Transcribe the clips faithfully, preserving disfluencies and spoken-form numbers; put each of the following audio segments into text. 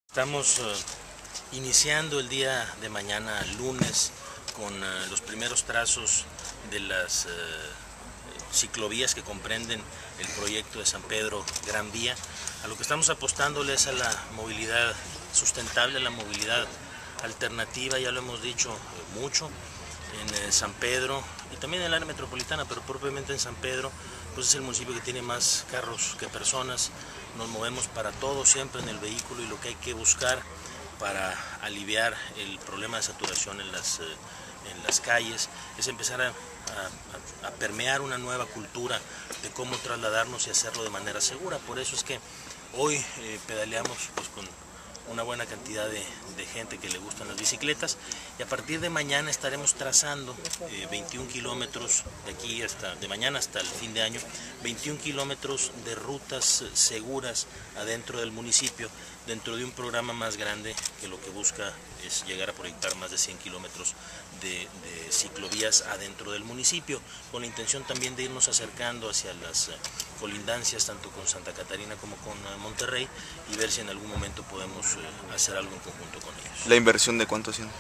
Estamos uh, iniciando el día de mañana, lunes, con uh, los primeros trazos de las uh, ciclovías que comprenden el proyecto de San Pedro Gran Vía. A lo que estamos apostándole es a la movilidad sustentable, a la movilidad alternativa, ya lo hemos dicho eh, mucho, en eh, San Pedro y también en el área metropolitana, pero propiamente en San Pedro, pues es el municipio que tiene más carros que personas. Nos movemos para todo siempre en el vehículo y lo que hay que buscar para aliviar el problema de saturación en las, eh, en las calles es empezar a, a, a permear una nueva cultura de cómo trasladarnos y hacerlo de manera segura. Por eso es que hoy eh, pedaleamos pues, con una buena cantidad de, de gente que le gustan las bicicletas, y a partir de mañana estaremos trazando eh, veintiún kilómetros de aquí hasta de mañana hasta el fin de año, veintiún kilómetros de rutas seguras adentro del municipio, dentro de un programa más grande que lo que busca es llegar a proyectar más de cien kilómetros de, de ciclovías adentro del municipio, con la intención también de irnos acercando hacia las colindancias tanto con Santa Catarina como con Monterrey, y ver si en algún momento podemos eh, hacer algo en conjunto con ellos. ¿La inversión de cuánto haciendo?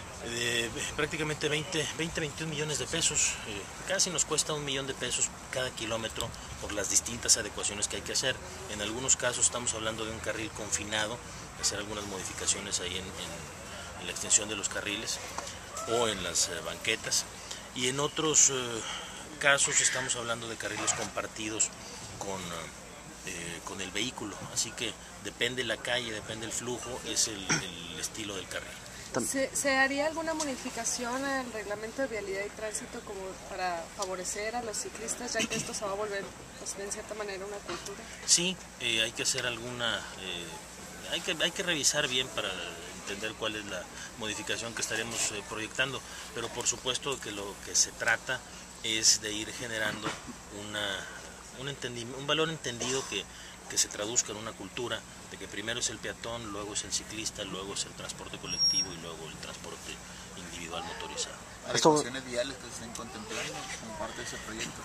De prácticamente veinte, veintiún millones de pesos, eh, casi nos cuesta un millón de pesos cada kilómetro por las distintas adecuaciones que hay que hacer. En algunos casos estamos hablando de un carril confinado, hacer algunas modificaciones ahí en, en, en la extensión de los carriles o en las eh, banquetas, y en otros eh, casos estamos hablando de carriles compartidos con, eh, con el vehículo, así que depende la calle, depende el flujo, es el, el estilo del carril. ¿Se, ¿Se haría alguna modificación al reglamento de vialidad y tránsito como para favorecer a los ciclistas, ya que esto se va a volver pues, de cierta manera una cultura? Sí, eh, hay que hacer alguna, eh, hay, que, hay que revisar bien para entender cuál es la modificación que estaremos eh, proyectando, pero por supuesto que lo que se trata es de ir generando una, un, un valor entendido que, que se traduzca en una cultura de que primero es el peatón, luego es el ciclista, luego es el transporte colectivo y luego el transporte individual motorizado. ¿Adecuaciones viales que se estén contemplando como parte de ese proyecto?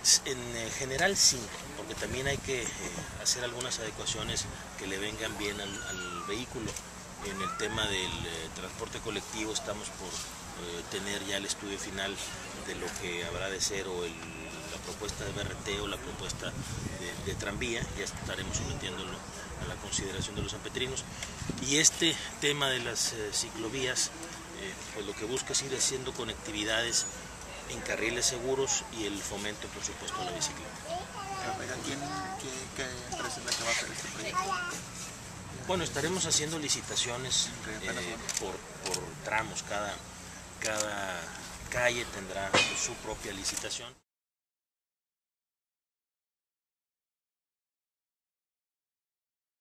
En general sí, porque también hay que eh, hacer algunas adecuaciones que le vengan bien al, al vehículo. En el tema del eh, transporte colectivo estamos por eh, tener ya el estudio final de lo que habrá de ser o el, la propuesta de B R T o la propuesta de, de tranvía, ya estaremos sometiéndolo a la consideración de los sanpetrinos. Y este tema de las eh, ciclovías, eh, pues lo que busca es ir haciendo conectividades en carriles seguros y el fomento, por supuesto, a la bicicleta. ¿Quién, qué, qué empresa es la que va a hacer este proyecto? Bueno, estaremos haciendo licitaciones eh, por, por tramos, cada, cada calle tendrá su propia licitación.